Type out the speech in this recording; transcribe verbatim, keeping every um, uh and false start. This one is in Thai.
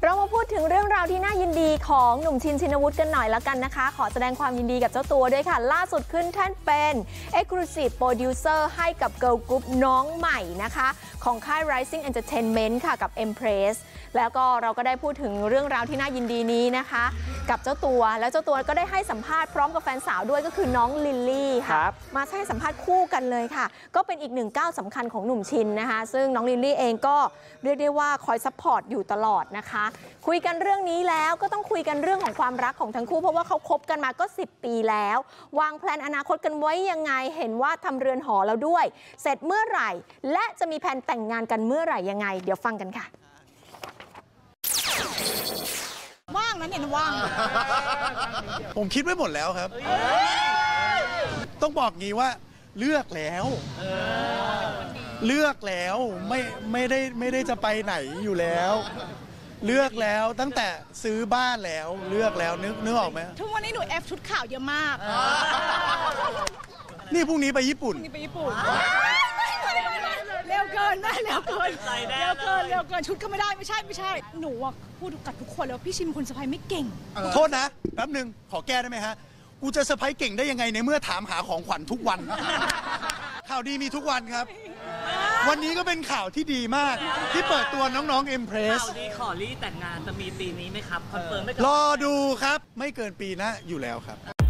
เรามาพูดถึงเรื่องราวที่น่ายินดีของหนุ่มชินชินวุฒิกันหน่อยแล้วกันนะคะขอแสดงความยินดีกับเจ้าตัวด้วยค่ะล่าสุดขึ้นแท่นเป็น Exclusive Producer ให้กับ Girl Group น้องใหม่นะคะของค่าย Rising Entertainment ค่ะกับ Empress แล้วก็เราก็ได้พูดถึงเรื่องราวที่น่ายินดีนี้นะคะกับเจ้าตัวแล้วเจ้าตัวก็ได้ให้สัมภาษณ์พร้อมกับแฟนสาวด้วยก็คือน้องลิลลี่ค่ะมาให้สัมภาษณ์คู่กันเลยค่ะก็เป็นอีกหนึ่งก้าวสำคัญของหนุ่มชินนะคะซึ่งน้องลิลลี่เองก็เรียกได้ว่าคอยซัพพอร์ตอยู่ตลอดนะคะคุยกันเรื่องนี้แล้วก็ต้องคุยกันเรื่องของความรักของทั้งคู่เพราะว่าเขาคบกันมาก็สิบปีแล้ววางแผนอนาคตกันไว้ยังไงเห็นว่าทำเรือนหอแล้วด้วยเสร็จเมื่อไหร่และจะมีแผนแต่งงานกันเมื่อไหร่ยังไงเดี๋ยวฟังกันค่ะว่างนะเนี่ยว่างผมคิดไว้หมดแล้วครับต้องบอกงี้ว่าเลือกแล้วเลือกแล้วไม่ไม่ได้ไม่ได้จะไปไหนอยู่แล้วเลือกแล้วตั้งแต่ซื้อบ้านแล้วเลือกแล้วนึกนึกออกไหมทุกวันนี้หนูแอฟชุดขาวเยอะมากนี่พรุ่งนี้ไปญี่ปุ่นไปญี่ปุ่นเร็วเกินแม่เร็วเกินเร็วเกินเร็วเกินชุดก็ไม่ได้ไม่ใช่ไม่ใช่หนูอะพูดกับทุกคนแล้วพี่ชิมคนสะพายไม่เก่งโทษนะแป๊บนึงขอแก้ได้ไหมฮะกูจะเซอร์ไพรส์เก่งได้ยังไงในเมื่อถามหาของขวัญทุกวันข่าวดีมีทุกวันครับวันนี้ก็เป็นข่าวที่ดีมากที่เปิดตัวน้องๆ Empress ข่าวดีขอรี่แต่งงานจะมีปีนี้ไหมครับคอนเฟิร์มไหมรอดูครับไม่เกินปีหน้าอยู่แล้วครับ